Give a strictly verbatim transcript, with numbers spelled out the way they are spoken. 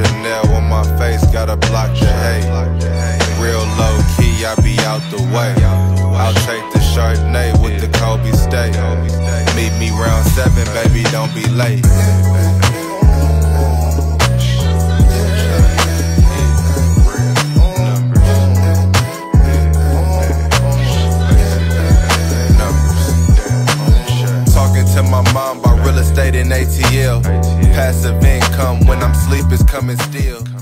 Chanel on my face, gotta block the hate. Real low key, I be out the way. I'll take the Chardonnay with the Kobe steak. Meet me round seven, baby, don't be late. To my mom about real estate and A T L. Passive income when I'm sleep is coming still.